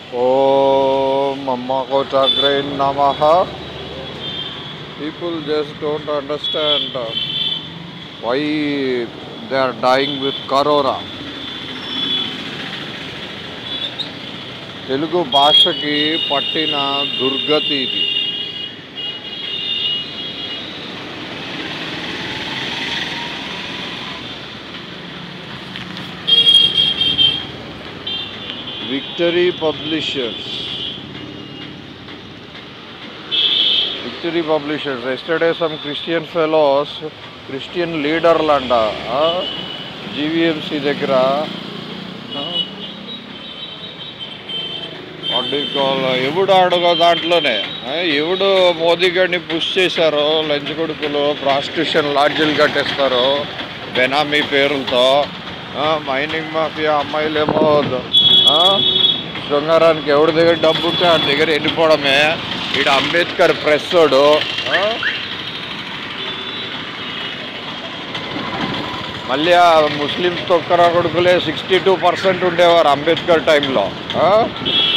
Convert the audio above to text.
Om Mammakotagre Namaha. People just don't understand why they are dying with corona. Telugu భాషకి పట్టిన దుర్గతి ఇది. Victory Publishers. Yesterday some Christian fellows, Christian leaderlanda, GVMC దగ్గర ఎవడు అడుగో దాంట్లోనే ఎవడు మోదీ గారిని పుష్ చేశారో, లంచ్ కొడుకులు ప్రాస్టిట్యూషన్ లాడ్జీలు కట్టేస్తారు బెనామీ పేరులతో, మైనింగ్ మాఫియా అమ్మాయిలేమో శృంగారానికి ఎవరి దగ్గర డబ్బు ఉంటే వాడి దగ్గర వెళ్ళిపోవడమే. ఈడ అంబేద్కర్ ప్రెస్సోడు మళ్ళీ ముస్లిమ్స్ తొక్కర కొడుకులే 62% ఉండేవారు అంబేద్కర్ టైంలో.